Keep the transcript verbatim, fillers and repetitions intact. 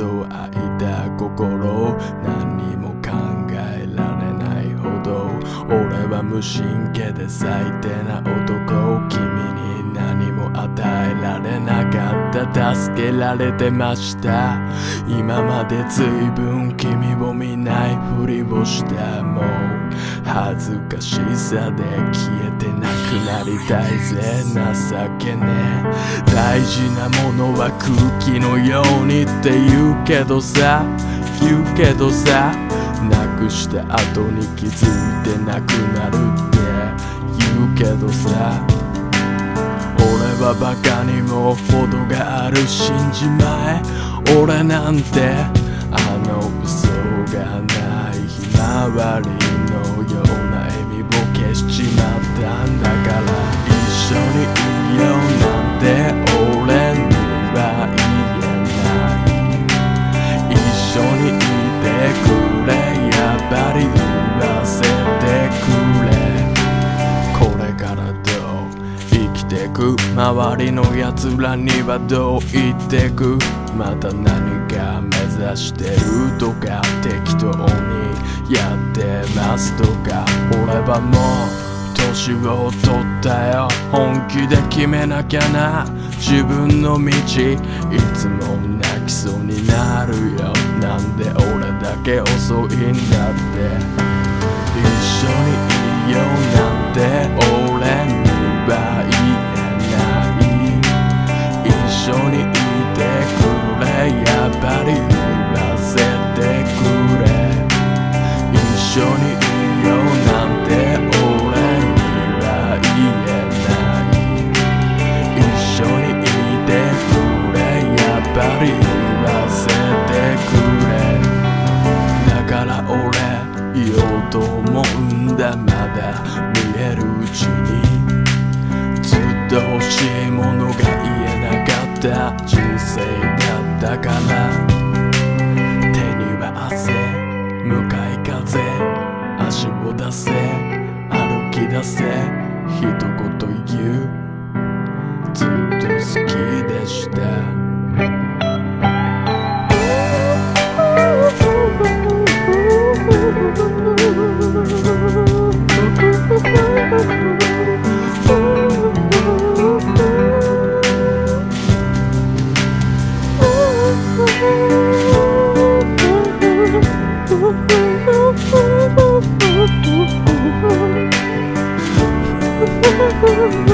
と開いた心、何にも考えられないほど俺は無神経で最低な男。君に何も与えられなかった、助けられてました。今まで随分君を見ないふりをした。もう恥ずかしさで消えてなくなりたいぜ。情けねえ、大事なものは空気のようにって言うけどさ、言うけどさ、なくした後に気づいてなくなるって言うけどさ、俺はバカにも程がある、信じまえ。俺なんてあの嘘がないひまわりのような笑みを消しちまったんだから、一緒にいようなんて俺には言えない。一緒にいてくれ、やっぱり言わせてくれ。これからどう生きてく、周りの奴らにはどう言ってく。また何か目指してるとか、適当にやってますとか。俺はもう年を取ったよ、本気で決めなきゃな自分の道。いつも泣きそうになるよ、なんで俺だけ遅いんだって。一緒にいようなんて俺には言えない。一緒にいてくれ、やっぱり言わせてくれ。一緒にいようなんて俺には言えない。一緒にいてくれ、やっぱり言わせてくれ。だから俺言おうと思うんだ、まだ見えるうちに。ずっと欲しいものが言えなかった人生だったから。手には汗、向かい風、足を出せ、歩き出せ、一言言う、ずっと好きでした。 Ooh.